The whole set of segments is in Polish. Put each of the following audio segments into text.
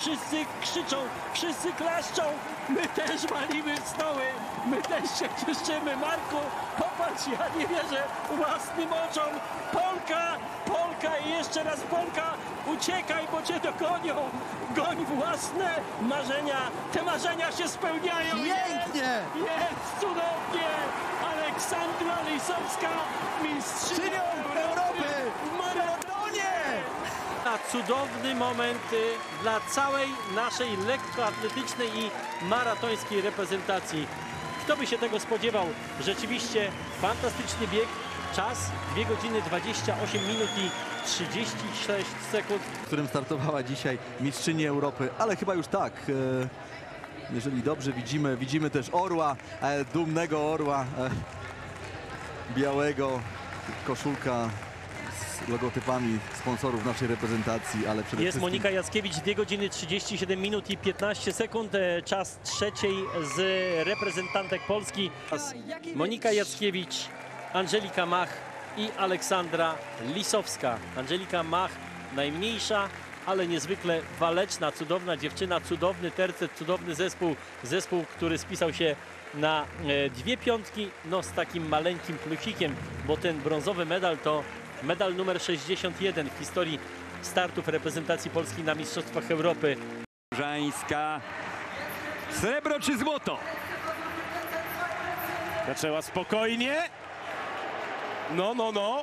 wszyscy krzyczą, wszyscy klaszczą, my też walimy w stoły, my też się cieszymy. Marku, popatrz, ja nie wierzę własnym oczom. Polka i jeszcze raz Polka, uciekaj, bo cię dogonią. Goń własne marzenia, te marzenia się spełniają. Pięknie! Jest cudownie! Aleksandra Lisowska, mistrzynią Europy w maratonie! Na cudowny moment dla całej naszej lekkoatletycznej i maratońskiej reprezentacji. Kto by się tego spodziewał? Rzeczywiście fantastyczny bieg. Czas 2 godziny 28 minut i 36 sekund. W którym startowała dzisiaj mistrzyni Europy, ale chyba już tak. Jeżeli dobrze widzimy też orła, dumnego orła, białego, koszulka z logotypami sponsorów naszej reprezentacji, ale przede Jest wszystkim... Monika Jackiewicz, 2 godziny 37 minut i 15 sekund. Czas trzeciej z reprezentantek Polski. Monika Jackiewicz, Angelika Mach i Aleksandra Lisowska. Angelika Mach najmniejsza, ale niezwykle waleczna, cudowna dziewczyna, cudowny tercet, cudowny zespół, który spisał się na 2 piątki, no z takim maleńkim plusikiem, bo ten brązowy medal to medal numer 61 w historii startów reprezentacji Polski na Mistrzostwach Europy. Żańska, srebro czy złoto? Zaczęła spokojnie. No.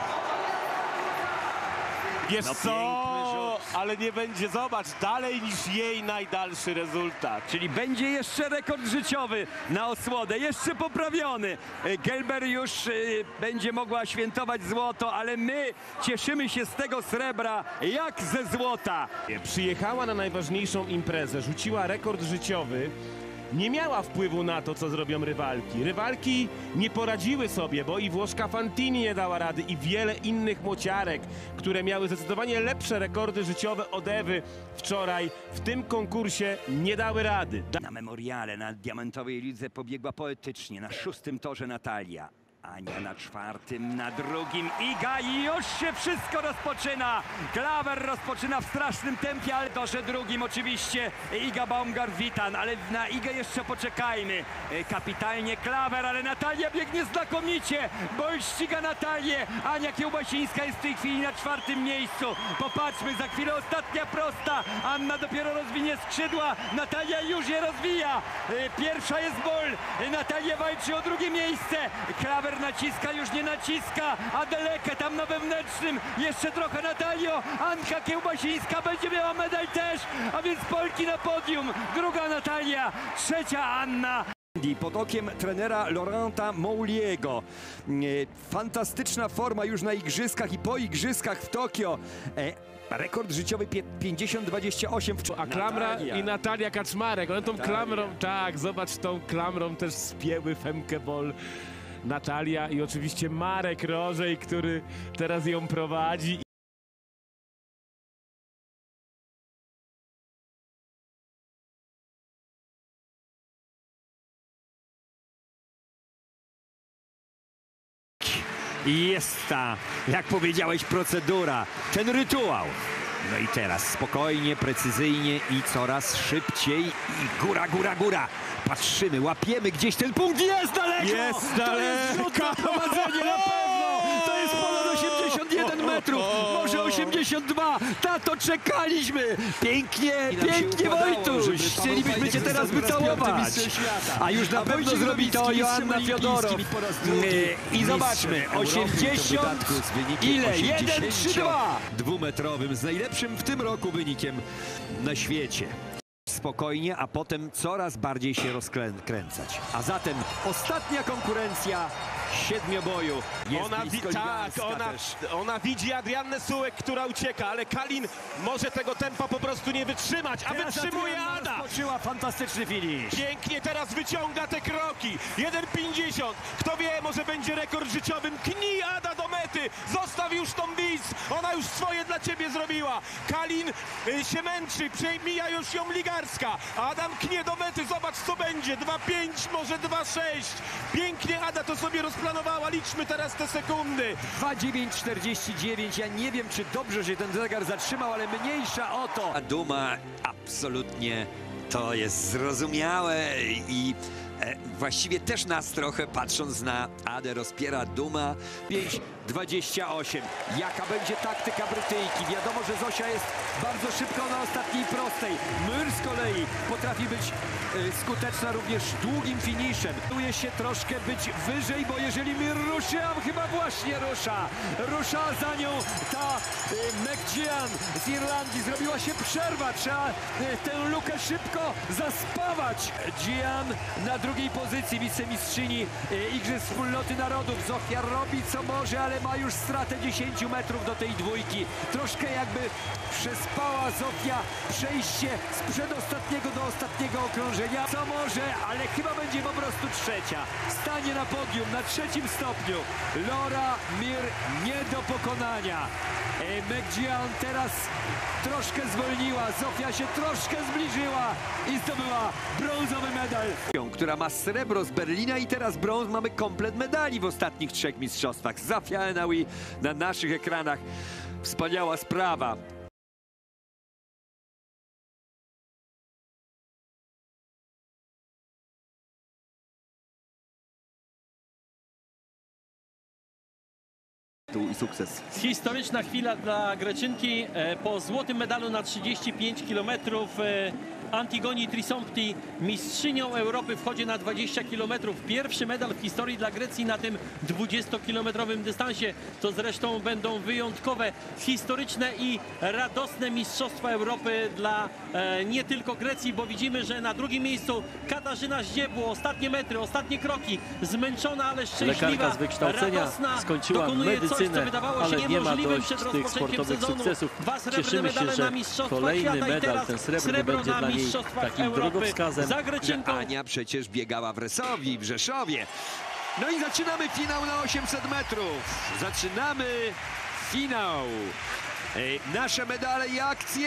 Wiesz No, co? Ale nie będzie, zobacz, dalej niż jej najdalszy rezultat. Czyli będzie jeszcze rekord życiowy na osłodę, jeszcze poprawiony. Gelber już będzie mogła świętować złoto, ale my cieszymy się z tego srebra jak ze złota. Przyjechała na najważniejszą imprezę, rzuciła rekord życiowy. Nie miała wpływu na to, co zrobią rywalki. Rywalki nie poradziły sobie, bo i Włoszka Fantini nie dała rady i wiele innych młociarek, które miały zdecydowanie lepsze rekordy życiowe od Ewy wczoraj w tym konkursie, nie dały rady. Na memoriale na diamentowej lidze pobiegła poetycznie, na 6. torze Natalia. Ania na 4., na 2. Iga i już się wszystko rozpoczyna. Klawer rozpoczyna w strasznym tempie, ale torze 2. oczywiście Iga Baumgart-Witan, ale na Igę jeszcze poczekajmy. Kapitalnie Klawer, ale Natalia biegnie znakomicie. Boll ściga Natalię. Ania Kiełbasińska jest w tej chwili na 4. miejscu. Popatrzmy, za chwilę ostatnia prosta. Anna dopiero rozwinie skrzydła. Natalia już je rozwija. Pierwsza jest Boll. Natalia walczy o 2. miejsce. Klawer naciska, już nie naciska, Adeleke tam na wewnętrznym, jeszcze trochę Natalio, Anka Kiełbasińska będzie miała medal też, a więc Polki na podium, 2. Natalia, 3. Anna. Pod okiem trenera Laurenta Mouliego. Fantastyczna forma już na igrzyskach i po igrzyskach w Tokio. Rekord życiowy 50-28. A Klamra Natalia. i Natalia Kaczmarek, one tą klamrą, tak, zobacz, tą klamrą też spięły Femke Boll. Natalia i oczywiście Marek Rożej, który teraz ją prowadzi. I jest ta, jak powiedziałeś, procedura, ten rytuał. No i teraz spokojnie, precyzyjnie i coraz szybciej i góra. Patrzymy, łapiemy gdzieś ten punkt, jest daleko! Jest daleko! To jest rzut na prowadzenie na pewno! To jest ponad 81 metrów, może 82! Tato, czekaliśmy! Pięknie Wojtuś! Chcielibyśmy cię teraz wycałować! A już na pewno zrobi to Joanna Fiodorow. I zobaczmy, 80... Ile? 1,32! Dwumetrowym, z najlepszym w tym roku wynikiem na świecie. Spokojnie, a potem coraz bardziej się rozkręcać. A zatem ostatnia konkurencja siedmioboju. Ona widzi Adriannę Sułek, która ucieka, ale Kalin może tego tempa po prostu nie wytrzymać, a wytrzymuje Ada. Rozpoczęła fantastyczny finish. Pięknie teraz wyciąga te kroki. 1,50. Kto wie, może będzie rekord życiowym. Knij Ada do mety. Zostaw już tą Wiz. Ona już swoje dla ciebie zrobiła. Kalin się męczy. Przejmija już ją Ligarska. Adam knie do mety. Zobacz, co będzie. 2,5, może 2,6. Pięknie Ada to sobie rozpoczyna. zaplanowała. Liczmy teraz te sekundy. 2:09:49. Ja nie wiem, czy dobrze się ten zegar zatrzymał, ale mniejsza o to. A Duma absolutnie to jest zrozumiałe i właściwie też nas trochę, patrząc na Adę, rozpiera Duma. 5:28. Jaka będzie taktyka Brytyjki? Wiadomo, że Zosia jest bardzo szybko na ostatniej prostej. Myr z kolei potrafi być skuteczna również długim finiszem. Czuje się troszkę być wyżej, bo jeżeli Myr ruszy, a chyba właśnie rusza za nią ta McGeehan z Irlandii. Zrobiła się przerwa. Trzeba tę lukę szybko zaspawać. Gian na drugiej pozycji, wicemistrzyni Igrzysk Wspólnoty Narodów. Zofia robi co może, ale ma już stratę 10 metrów do tej dwójki. Troszkę jakby przespała Zofia przejście z przedostatniego do ostatniego okrążenia. Co może, ale chyba będzie po prostu trzecia. Stanie na podium na trzecim stopniu. Laura Mir nie do pokonania. McGeehan teraz troszkę zwolniła. Zofia się troszkę zbliżyła i zdobyła brązowy medal. Która ma srebro z Berlina i teraz brąz. Mamy komplet medali w ostatnich 3 mistrzostwach. Zofia Enaui na naszych ekranach. Wspaniała sprawa. I sukces. Historyczna chwila dla Greczynki. Po złotym medalu na 35 km Antigoni Trisompti mistrzynią Europy w chodzie na 20 km. Pierwszy medal w historii dla Grecji na tym 20-kilometrowym dystansie. To zresztą będą wyjątkowe, historyczne i radosne mistrzostwa Europy dla nie tylko Grecji, bo widzimy, że na drugim miejscu Katarzyna Zdziebło. Ostatnie metry, ostatnie kroki. Zmęczona, ale szczęśliwa, Lekarka z wykształcenia, radosna. skończyła Dokonuje coś, co medycynę, wydawało się ale nie ma niemożliwym dość przed tych rozpoczęciem sportowych sezonu. sukcesów. 2 srebrne Cieszymy się, medale na że Mistrzostwach kolejny Świata i medal, teraz ten srebrny, srebro będzie na dla niej Mistrzostwach takim Europy. drogowskazem. Za Greczynką. Ania przecież biegała w Resowi, w Rzeszowie. No i zaczynamy finał na 800 metrów. Zaczynamy finał. Nasze medale i akcje.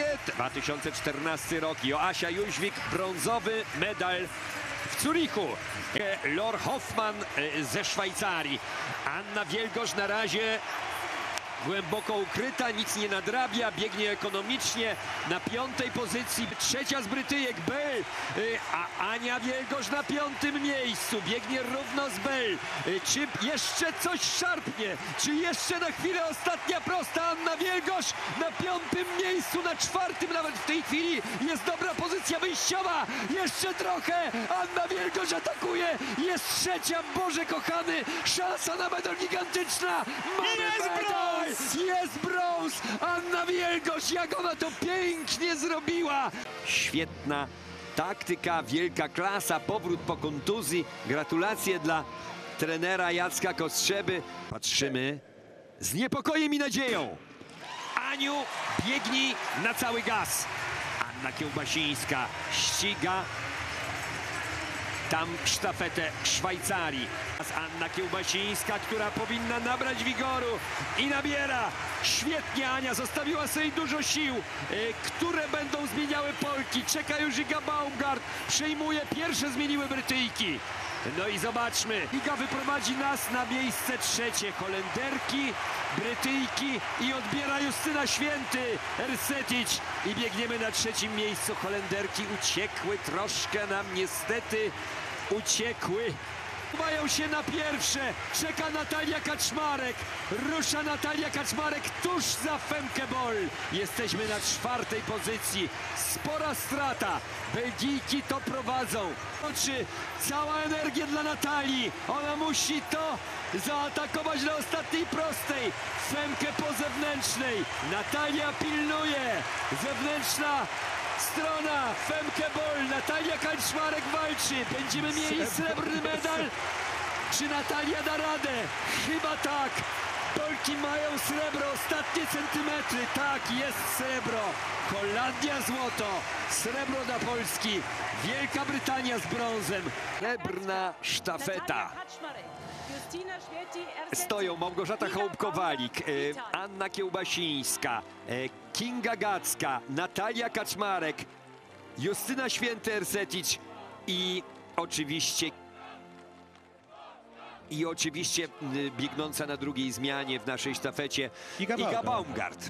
2014 rok. Joasia Jóźwik, brązowy medal w Zurichu. Lor Hoffman ze Szwajcarii. Anna Wielgosz na razie głęboko ukryta, nic nie nadrabia, biegnie ekonomicznie na 5. pozycji. Trzecia z Brytyjek, Bell, a Ania Wielgosz na 5. miejscu. Biegnie równo z Bell. Czy jeszcze coś szarpnie? Czy jeszcze na chwilę ostatnia prosta? Anna Wielgosz na 5. miejscu, na 4. nawet w tej chwili jest dobra pozycja wyjściowa. Jeszcze trochę. Anna Wielgosz atakuje. Jest trzecia. Boże kochany, szansa na medal gigantyczna. Mamy medal! Jest brąz! Anna Wielgosz, jak ona to pięknie zrobiła! Świetna taktyka, wielka klasa, powrót po kontuzji. Gratulacje dla trenera Jacka Kostrzeby. Patrzymy z niepokojem i nadzieją. Aniu, biegnij na cały gaz. Anna Kiełbasińska ściga tam sztafetę Szwajcarii. Anna Kiełbasińska, która powinna nabrać wigoru i nabiera. Świetnie Ania, zostawiła sobie dużo sił, które będą zmieniały Polki. Czeka już Iga Baumgart, przejmuje, pierwsze zmieniły Brytyjki. No i zobaczmy, Iga wyprowadzi nas na miejsce 3. Holenderki, Brytyjki i odbiera Justyna Święty, Ersetic i biegniemy na 3. miejscu. Holenderki uciekły troszkę nam, niestety uciekły. Mają się na pierwsze, czeka Natalia Kaczmarek, rusza Natalia Kaczmarek tuż za Femke Bol. Jesteśmy na 4. pozycji, spora strata, Belgijki to prowadzą. Czy cała energia dla Natalii, ona musi to zaatakować na ostatniej prostej, Femkę po zewnętrznej, Natalia pilnuje, zewnętrzna strona, Femke Bol, Natalia Kaczmarek walczy, będziemy mieli srebrny medal. Czy Natalia da radę? Chyba tak. Polki mają srebro, ostatnie centymetry. Tak, jest srebro. Holandia złoto, srebro dla Polski. Wielka Brytania z brązem. Srebrna sztafeta. Stoją Małgorzata Hołbkowalik, Anna Kiełbasińska, Kinga Gacka, Natalia Kaczmarek, Justyna Święty-Ersetic i oczywiście i oczywiście biegnąca na drugiej zmianie w naszej sztafecie Iga Baumgart.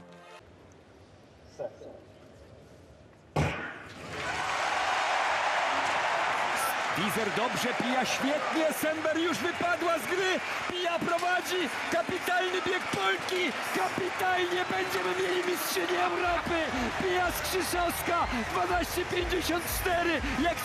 Wizer dobrze, Pija świetnie, Sember już wypadła z gry, Pija prowadzi, kapitalny bieg Polki, kapitalnie, będziemy mieli mistrzynię Europy, Pija Skrzyszowska, 12,54, jak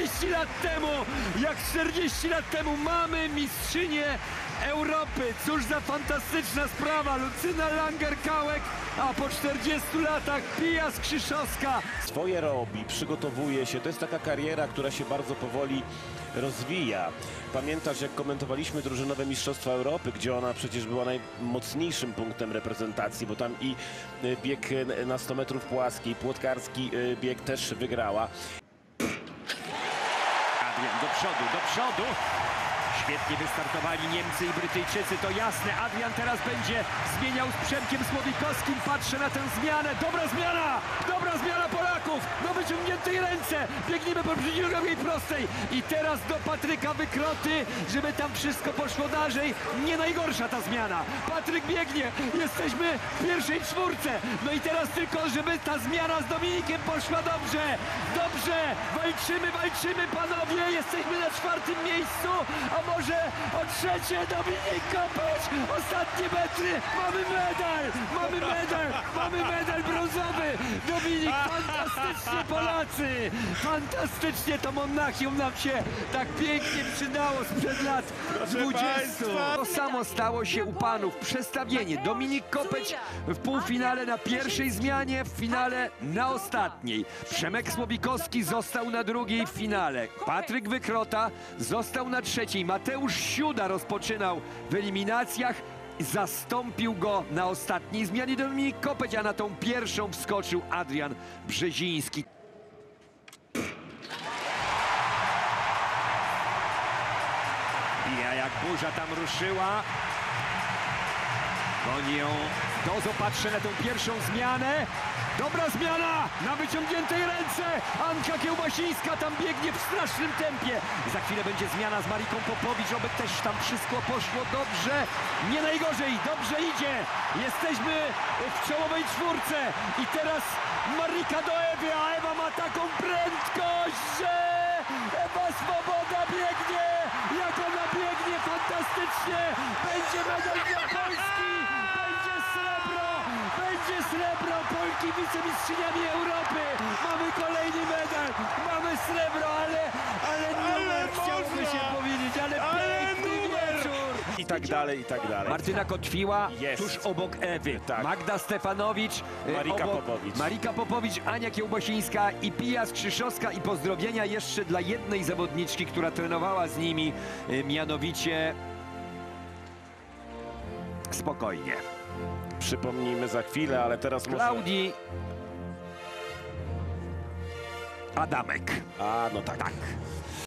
40 lat temu mamy mistrzynię Europy, cóż za fantastyczna sprawa, Lucyna Langer-Kałek, a po 40 latach Pija Skrzyszowska. Swoje robi, przygotowuje się. To jest taka kariera, która się bardzo powoli rozwija. Pamiętasz, jak komentowaliśmy drużynowe Mistrzostwa Europy, gdzie ona przecież była najmocniejszym punktem reprezentacji, bo tam i bieg na 100 metrów płaski, płotkarski bieg też wygrała. Adrian do przodu. Świetnie wystartowali Niemcy i Brytyjczycy, to jasne. Adrian teraz będzie zmieniał z Przemkiem Słowikowskim. Patrzę na tę zmianę. Dobra zmiana Polaków. Do wyciągniętej ręce. Biegniemy po przeciwnej prostej. I teraz do Patryka Wykroty, żeby tam wszystko poszło dalej. Nie najgorsza ta zmiana. Patryk biegnie. Jesteśmy w pierwszej czwórce. No i teraz tylko, żeby ta zmiana z Dominikiem poszła dobrze. Walczymy panowie. Jesteśmy na 4. miejscu. A może o 3. Dominik Kopeć, ostatnie metry, mamy medal brązowy. Dominik, fantastycznie Polacy, fantastycznie to Monachium nam się tak pięknie przydało sprzed lat 20. To samo stało się u panów, przestawienie. Dominik Kopeć w półfinale na pierwszej zmianie, w finale na ostatniej. Przemek Słowikowski został na drugiej w finale. Patryk Wykrota został na trzeciej. Mateusz Siuda rozpoczynał w eliminacjach, zastąpił go na ostatniej zmianie Dominik Kopeć, a na tą pierwszą wskoczył Adrian Brzeziński. Pija jak burza tam ruszyła. Goni ją Dozo, patrzę na tą pierwszą zmianę. Dobra zmiana na wyciągniętej ręce. Anka Kiełbasińska tam biegnie w strasznym tempie. Za chwilę będzie zmiana z Mariką Popowicz, oby też tam wszystko poszło dobrze. Nie najgorzej, dobrze idzie. Jesteśmy w czołowej czwórce. I teraz Marika do Ewy, a Ewa ma taką prędkość, że Ewa Swoboda biegnie. Jak ona biegnie fantastycznie. Będzie medal dla Polski. Będzie srebro, Polki wicemistrzyniami Europy. Mamy kolejny medal, mamy srebro, ale numer chciałoby się powiedzieć, ale piękny wieczór. I tak dalej, i tak dalej. Martyna Kotwiła Jest. tuż obok Ewy. Tak. Magda Stefanowicz, Marika Popowicz, Ania Kiełbasińska i Pija Skrzyszowska. I pozdrowienia jeszcze dla jednej zawodniczki, która trenowała z nimi, mianowicie spokojnie. Przypomnijmy za chwilę, ale teraz może... Klaudii Adamek. A, no tak.